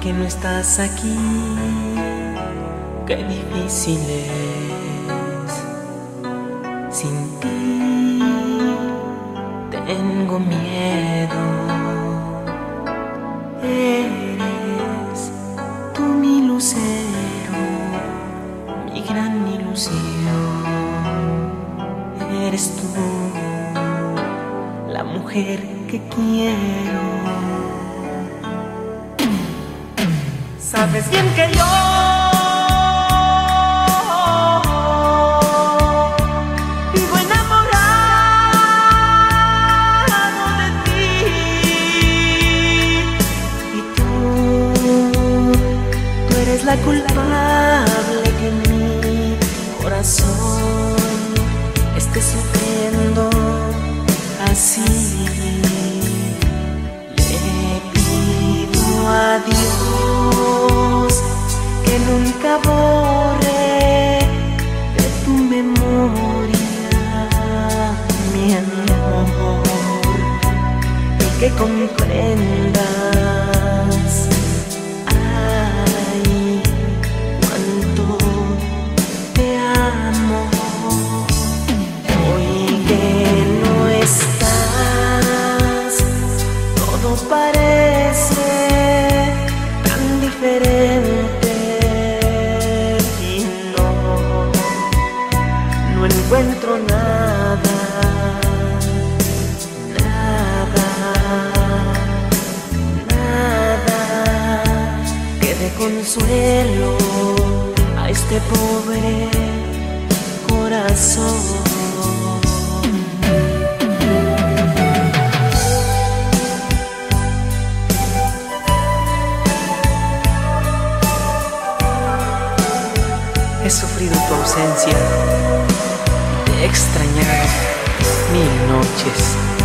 que no estás aquí, qué difícil es. Sin ti tengo miedo. Eres tú mi lucero, mi gran ilusión. Eres tú la mujer que quiero. Sabes bien que yo vivo enamorado de ti, y tú eres la culpable que mi corazón esté sufriendo así. A Dios que nunca borre de tu memoria mi amor, y que comprendas, ay, cuánto te amo. Hoy que no estás, todo parece diferente y no encuentro nada, nada que dé consuelo a este pobre corazón. He sufrido tu ausencia, te he extrañado 1000 noches.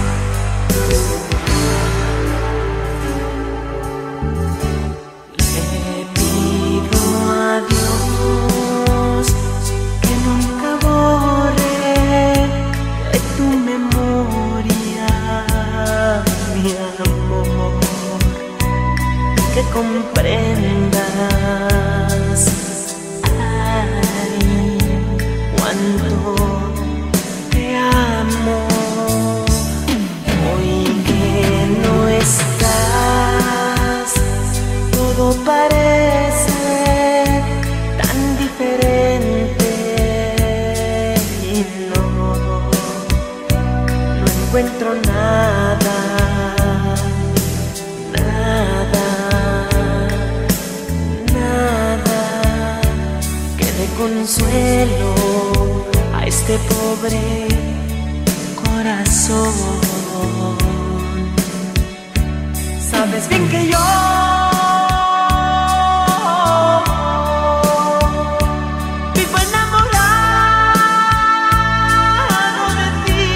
Le pido a Dios que nunca borre de tu memoria mi amor, que comprendas cuánto te amo. Hoy que no estás, todo parece tan diferente y no encuentro nada, nada que dé consuelo a este pobre corazón. Sabes bien que yo vivo enamorado de ti.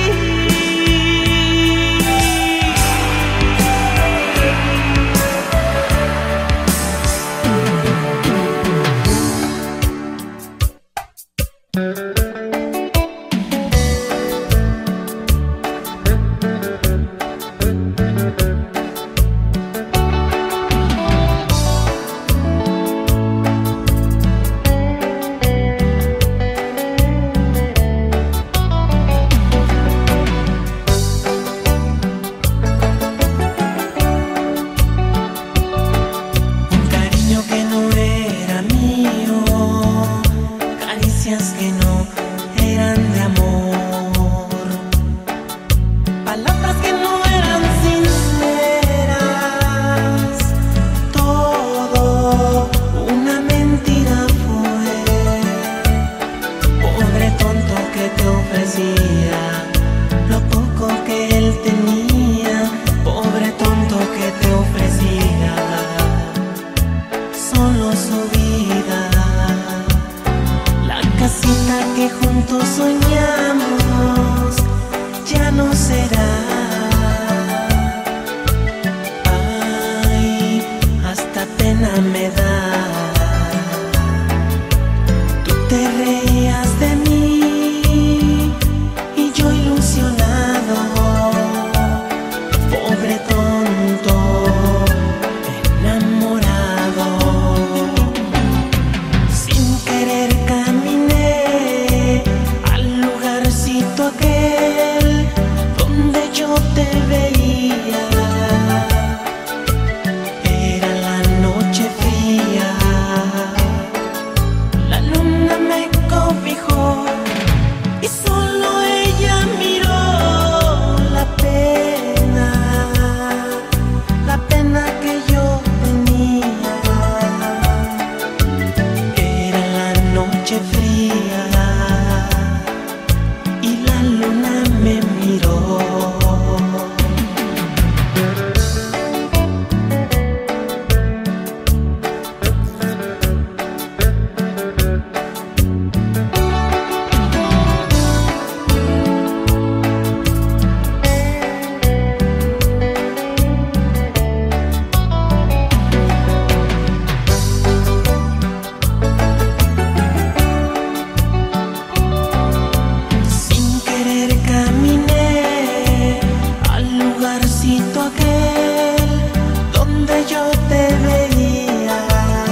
santo aquel donde yo te veía,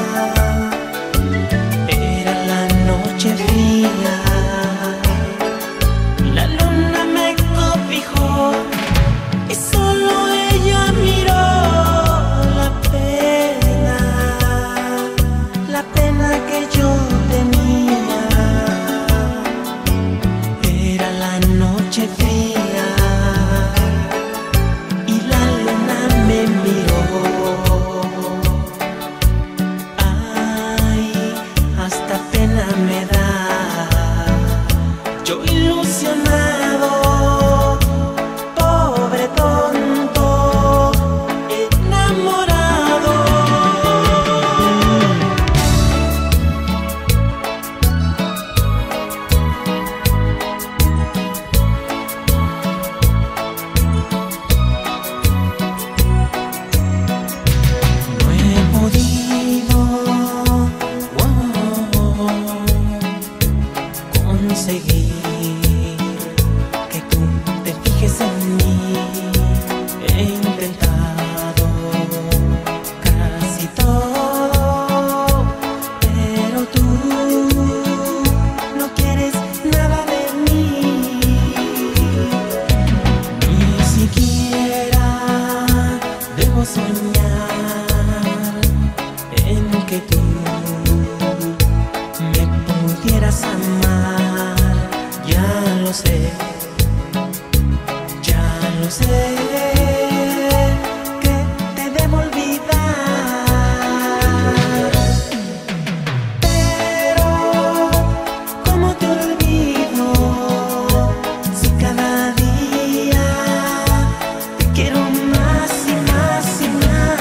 era la noche fría, la luna me cobijó y solo ella miró la pena que yo tenía. Era la noche fría y la luna me miró. Ay, hasta pena me da. Yo ilusionado, pobre tonto, enamorado. No he podido conseguir que tú te fijes en mí. He intentado casi todo, pero tú no quieres nada de mí. Ni siquiera debo soñar en que tú me pudieras amar. Ya lo sé, ya lo sé, que te debo olvidar. Pero ¿cómo te olvido si cada día te quiero más y más y más?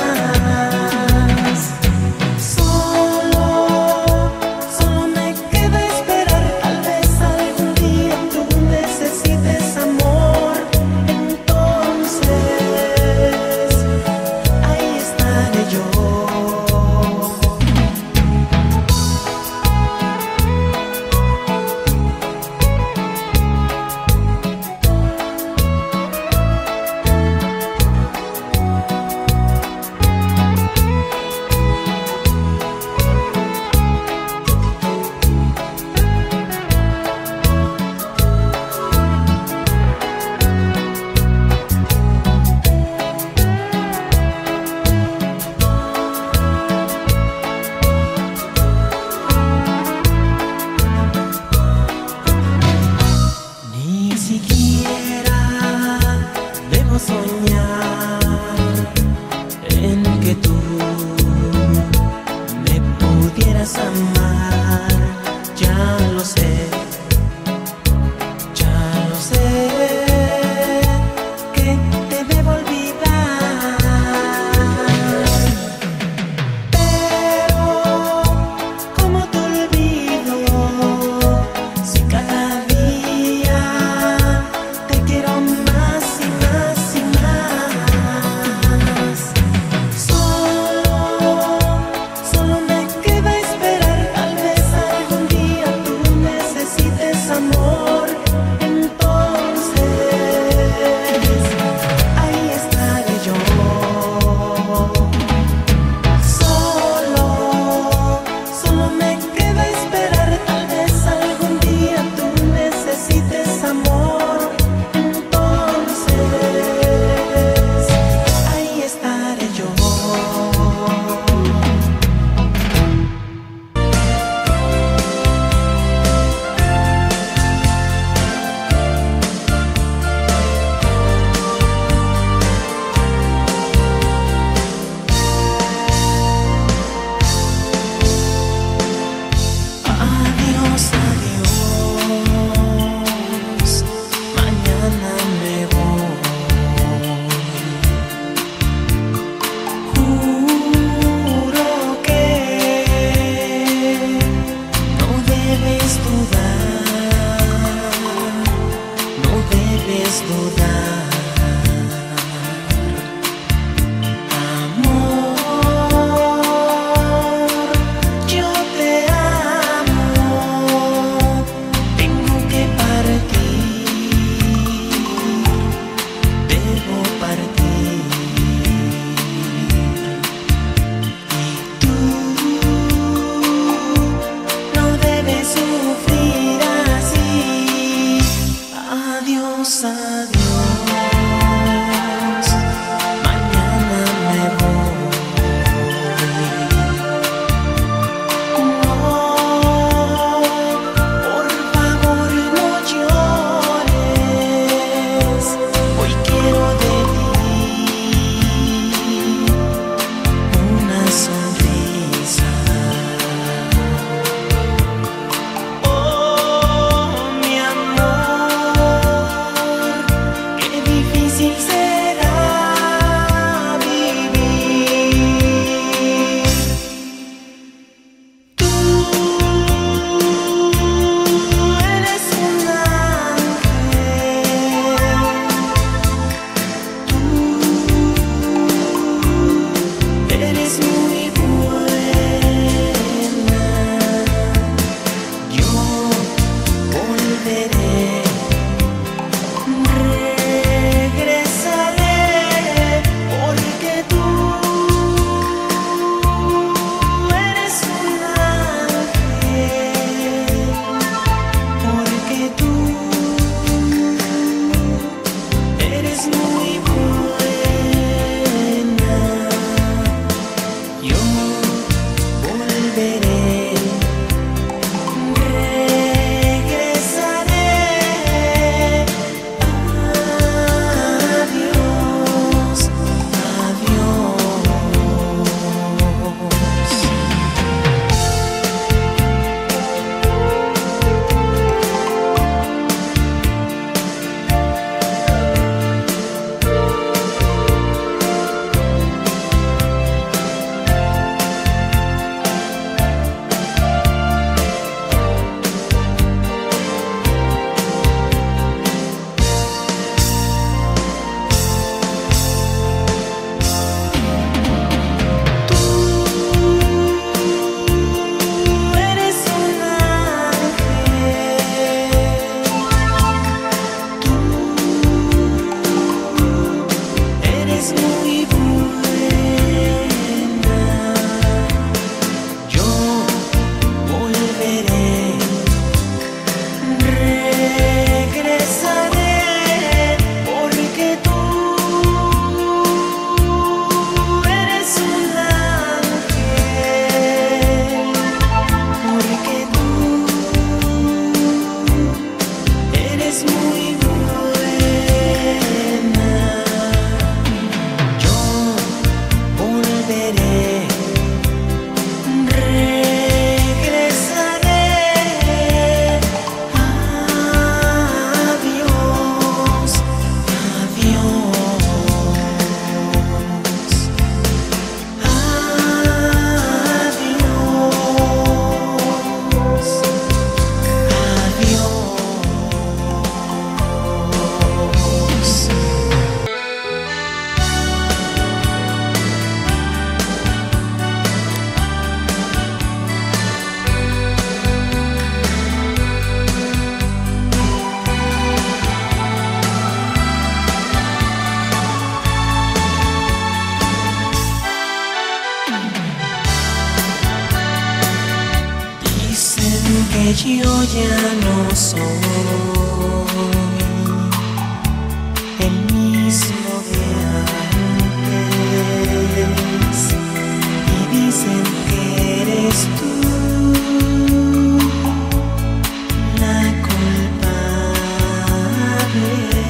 eres muy buena. Yo volveré, regresaré, porque tú eres un ángel, porque tú eres muy buena. Yo volveré, regresaré. Adiós, adiós, adiós, adiós. Dicen que yo ya no soy el mismo de antes, y dicen que eres tú la culpable,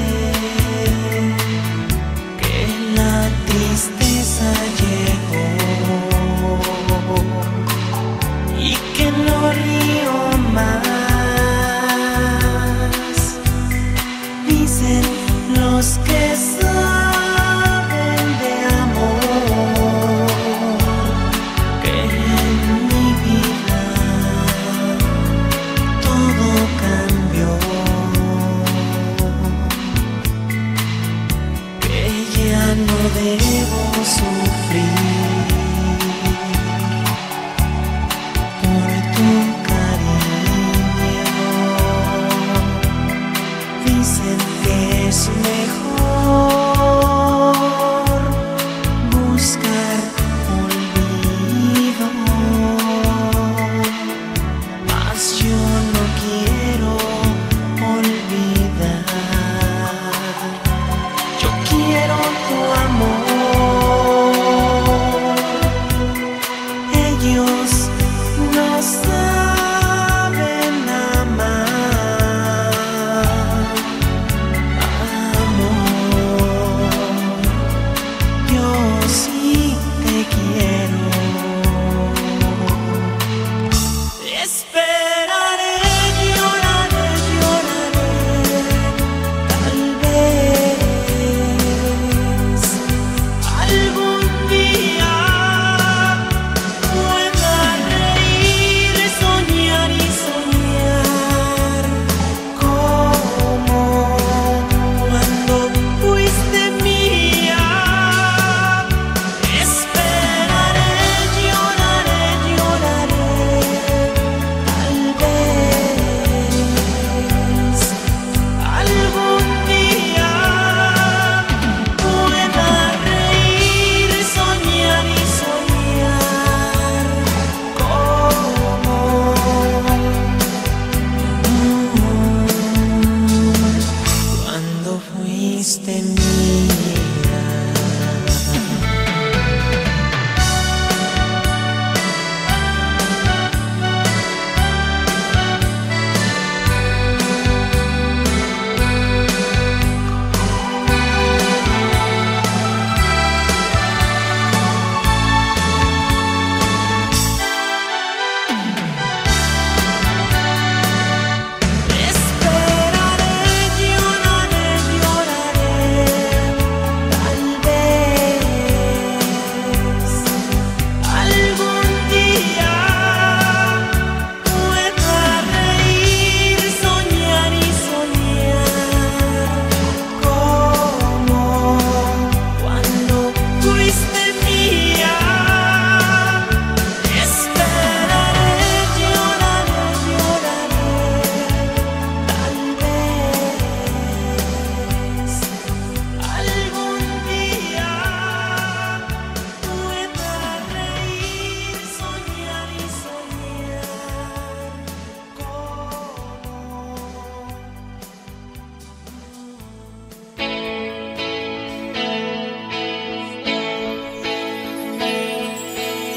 que la tristeza llegó y que no río más. Dicen los que saben de amor que en mi vida todo cambió, que ya no debo sufrir por tu cariño. Dicen que es mejor buscar olvido, mas yo no quiero olvidar. Yo quiero tu amor.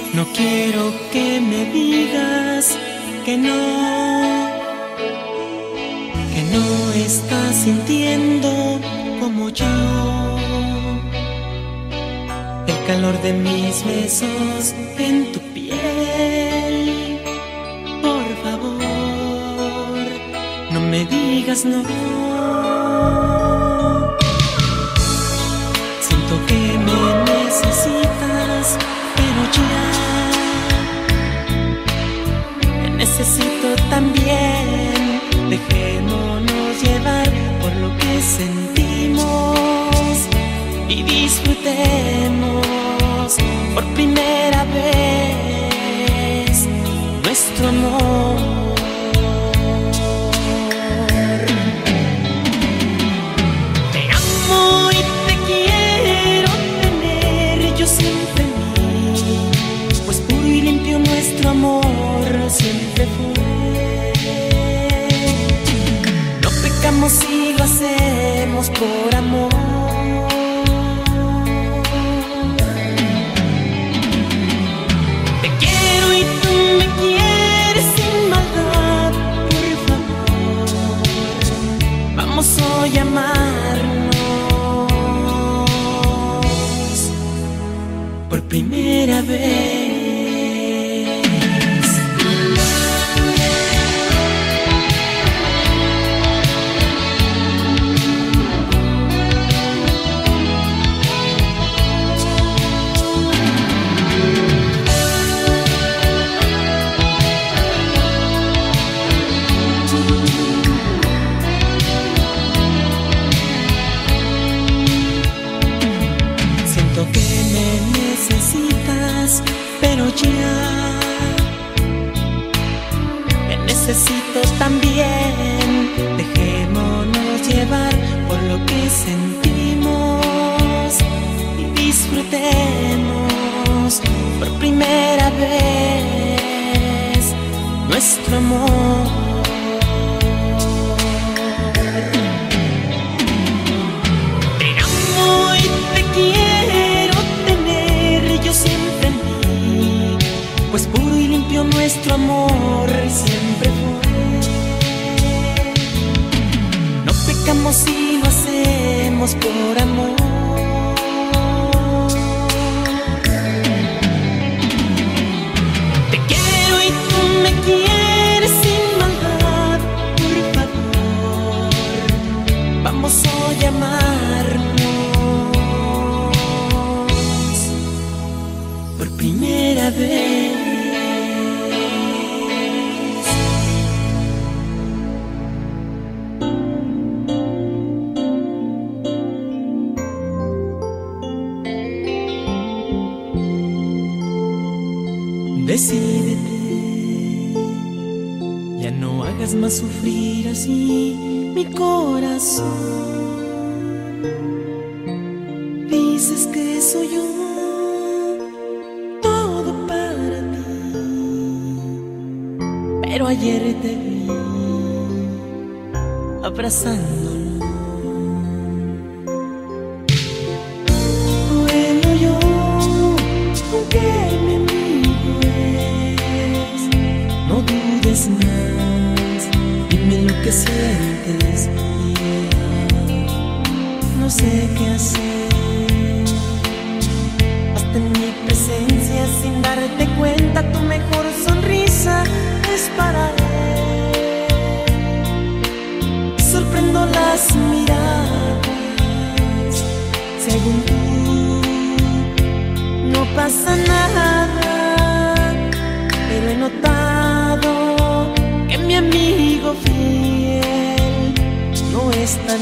No quiero que me digas que no estás sintiendo como yo el calor de mis besos en tu piel. Por favor, no me digas no. Siento que me necesitas, pero ya me necesito también. Dejémonos llevar por lo que sentimos y disfrutemos por primera vez nuestro amor. Te amo y te quiero tener yo siempre en mí, pues puro y limpio nuestro amor siempre fue. No pecamos si lo hacemos por amor. Hoy amarnos por primera vez. Pero ya me necesito también. Dejémonos llevar por lo que sentimos y disfrutemos por primera vez nuestro amor. Te amo y te quiero tener yo siempre en mí, pues puro y limpio nuestro amor siempre fue. No pecamos si lo hacemos por amor. Te quiero y tú me quieres sin maldad. Por favor, vamos hoy a amarnos por primera vez. Decídete, ya no hagas más sufrir así mi corazón. Dices que soy yo todo para ti, pero ayer te vi abrazándolo. Bueno, yo, aunque me no dudes más, dime lo que sientes, no sé qué hacer. Hasta en mi presencia sin darte cuenta, tu mejor sonrisa es para él. Sorprendo las miradas, según tú no pasa nada, pero he notado que mi amigo fiel no es tan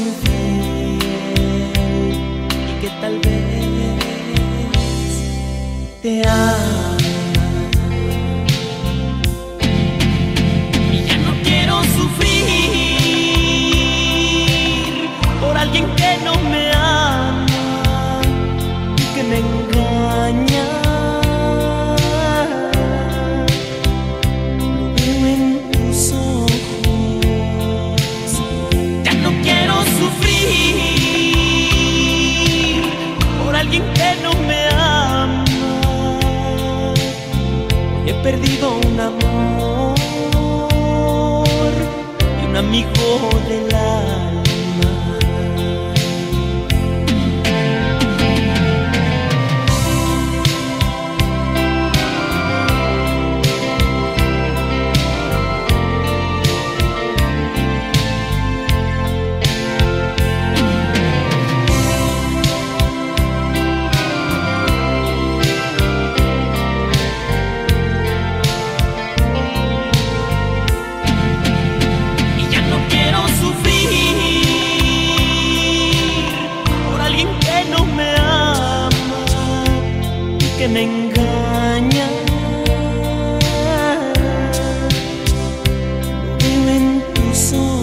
fiel y que tal vez te ama. Y ya no quiero sufrir por alguien que no me ama y que me engaña. Alguien que no me ama perdido un amor y un amigo del alma. Que me engaña, lo veo en tus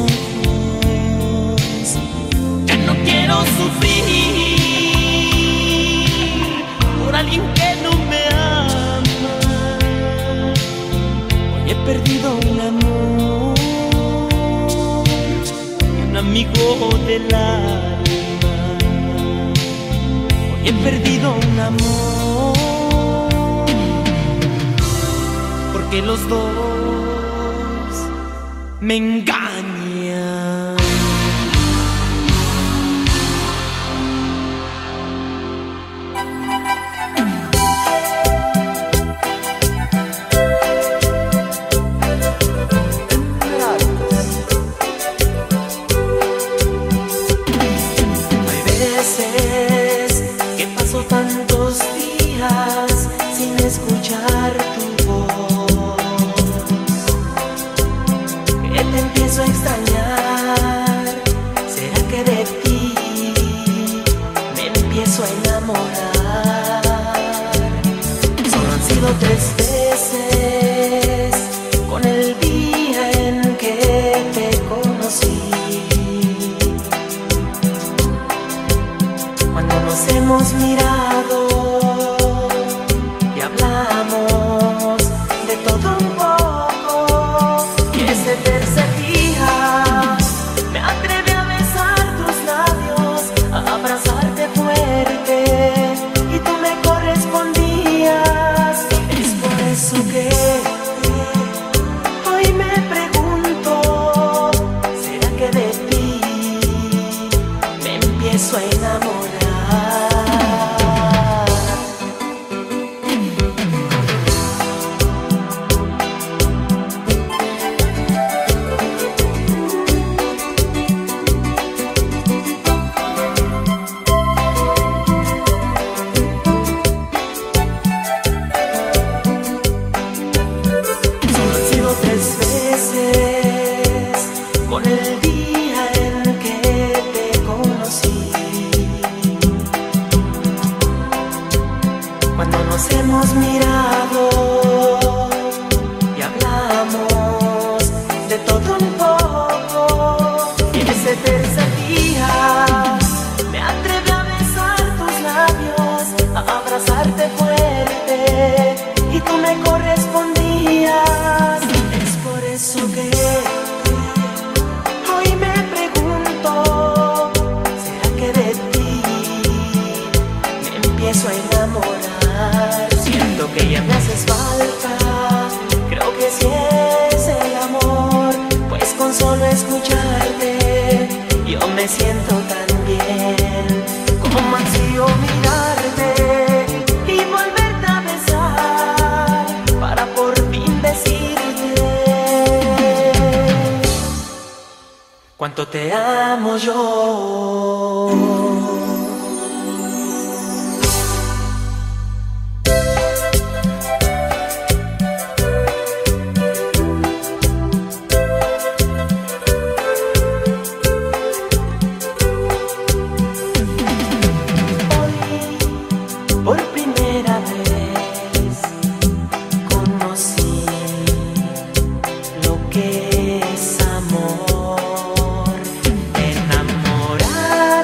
ojos. Ya no quiero sufrir por alguien que no me ama. Hoy he perdido un amor y un amigo del alma. Hoy he perdido un amor porque los dos me engañan. Hay veces que paso tantos días sin escuchar tu voz, que te empiezo a extrañar. ¿Será que de ti me empiezo a enamorar? Solo han sido 3 veces con el día en que te conocí, cuando nos hemos mirado y hablamos de todo un poco. Y ese tercer día me atreví a besar tus labios, a abrazarte fuerte, y tú me correspondías. Es por eso que hoy me pregunto, ¿será que de ti me empiezo a enamorar? Con el día en que te conocí, cuando nos hemos mirado y hablamos de todo un poco. Y en ese tercer día me atreví a besar tus labios, a abrazarte fuerte, y tú me correspondías. Es por eso que hoy me pregunto, ¿será que de ti me empiezo a enamorar? Siento que ya me haces falta, creo que sí es el amor, pues con solo escucharte yo me siento tan bien. Como ansío mirarte y volverte a besar, para por fin decirte cuánto te amo yo. Por primera vez conocí lo que es amor, enamorar.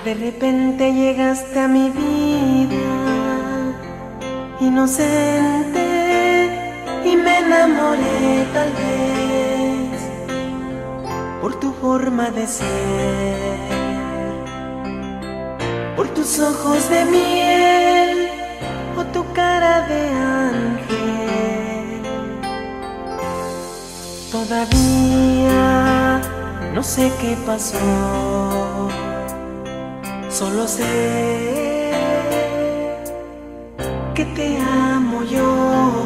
De repente llegaste a mi vida, inocente, y me enamoré tal vez por tu forma de ser, por tus ojos de miel o tu cara de ángel. Todavía no sé qué pasó, solo sé que te amo yo.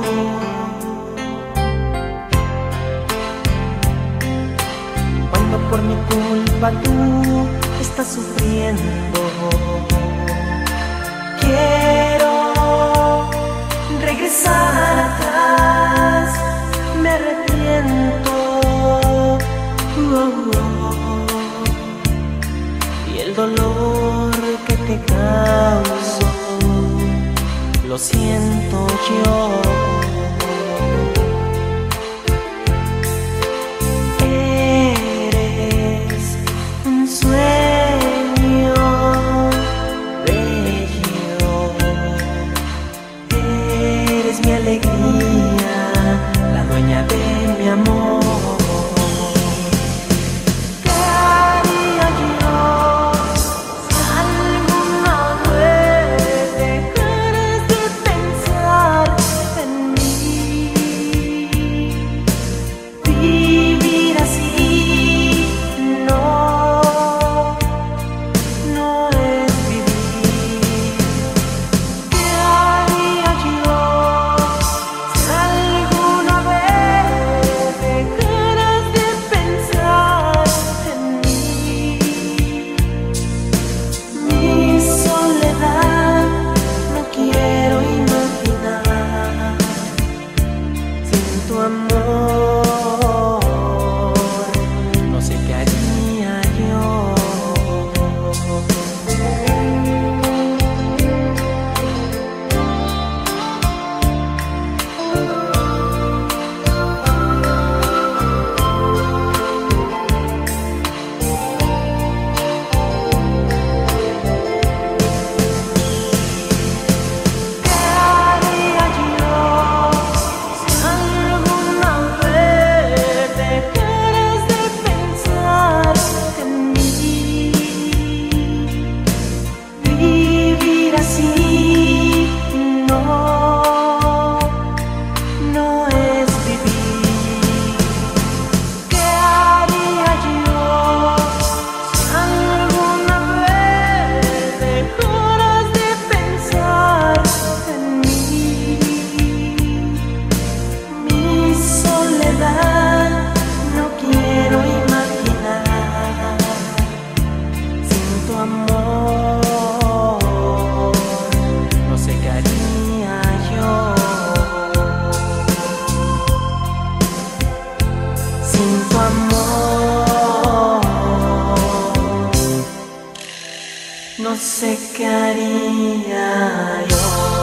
Cuando por mi culpa tú estás sufriendo, quiero regresar atrás, me arrepiento. Y el dolor que te causo lo siento yo. Eres un sueño bello, eres mi alegría, la dueña de mi amor. No sé qué haría yo.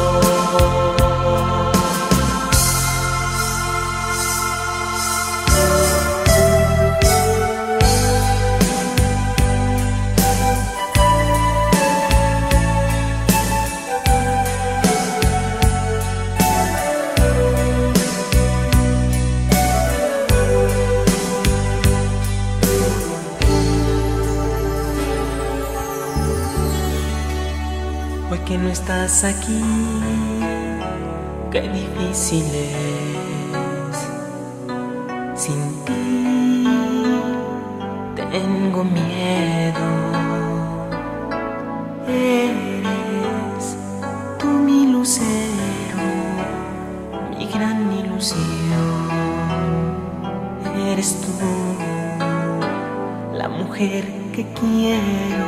Hoy que no estás aquí, qué difícil es. Sin ti tengo miedo. Eres tú mi lucero, mi gran ilusión. Eres tú la mujer que quiero.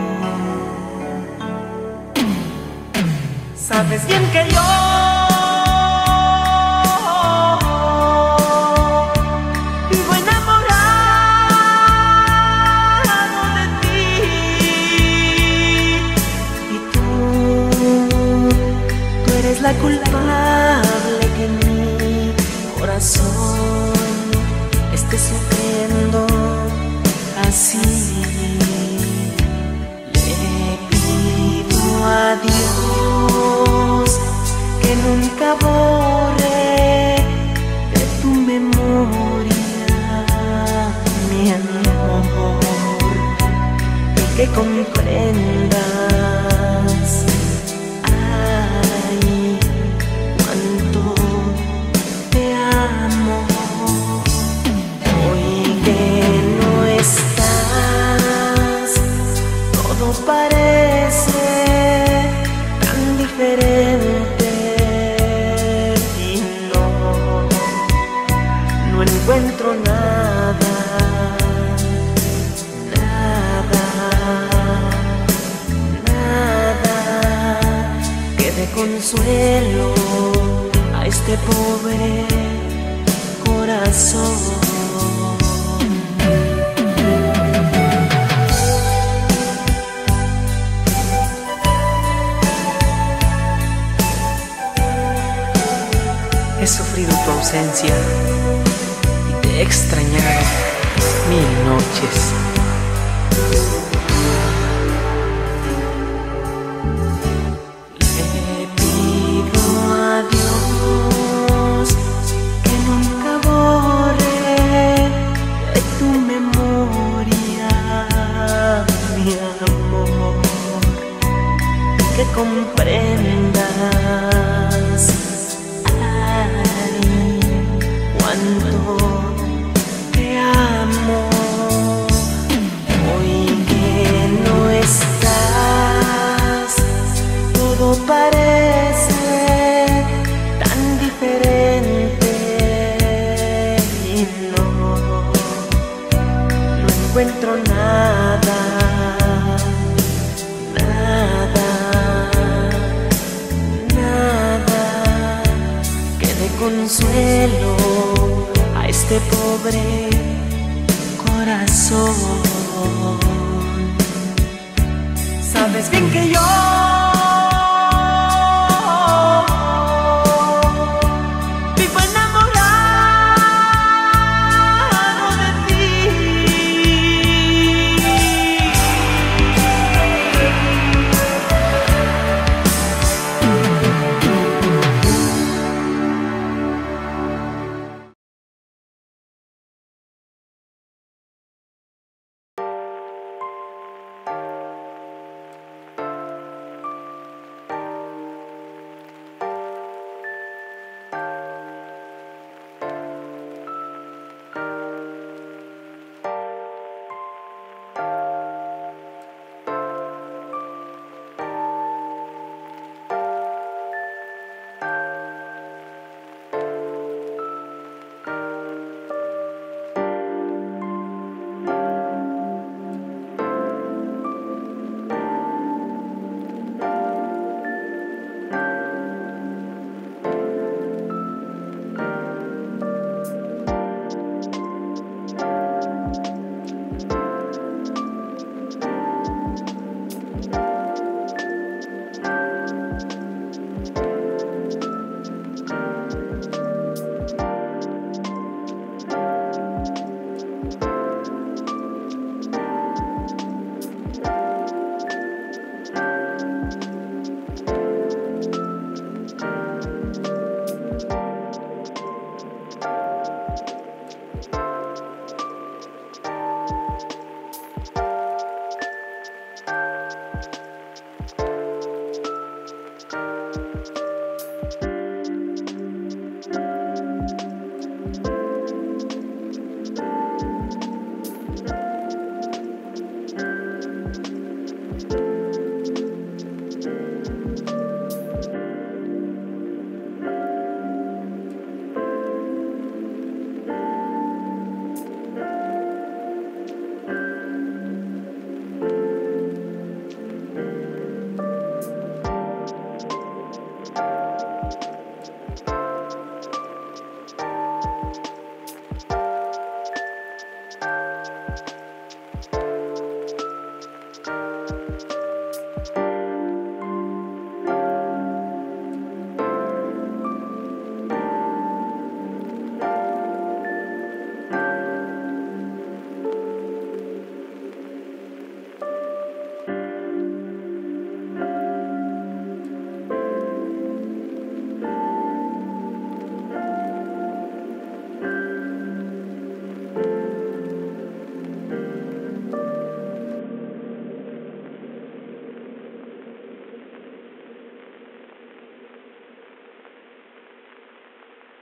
Sabes bien que yo vivo enamorado de ti, y tú eres la culpable que mi corazón esté sufriendo así. Le pido comprendas. Ay, cuánto te amo. Hoy que no estás, todo parece tan diferente y no encuentro nada, nada que dé consuelo a este pobre corazón. He sufrido tu ausencia y te he extrañado 1000 noches. Le pido a Dios que nunca borre de tu memoria mi amor, que comprendas. Cuánto te amo. Hoy que no estás, todo parece tan diferente y no encuentro nada, nada que dé consuelo a este pobre corazón. Sabes bien que yo